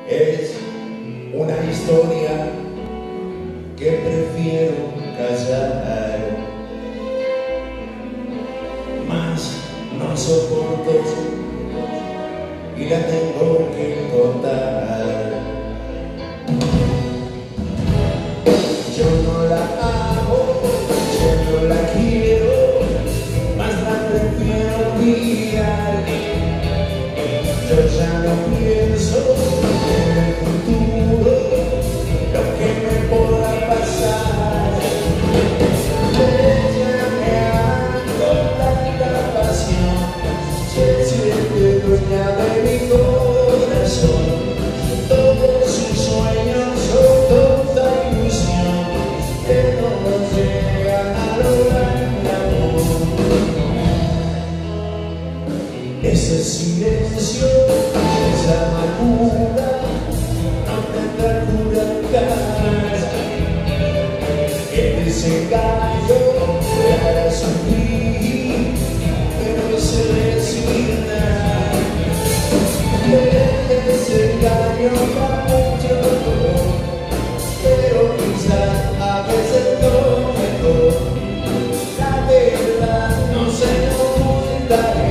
Es una historia que prefiero callar, mas no soporto y la tengo que contar. Yo no la amo, yo no la quiero, mas la prefiero olvidar. Yo ya no pienso en el futuro, lo que me podrá pasar. Ella me ama con tanta pasión, se siente dueña de mi corazón. Todos sus sueños son toda ilusión, pero no llegan a lograr mi amor. Ese silencio, esa amargura, no tendrá cura jamás. El desengaño me hará sufrir, pero se resigna. El desengaño da mucho dolor, pero quizás a veces lo mejor. La verdad no se oculta.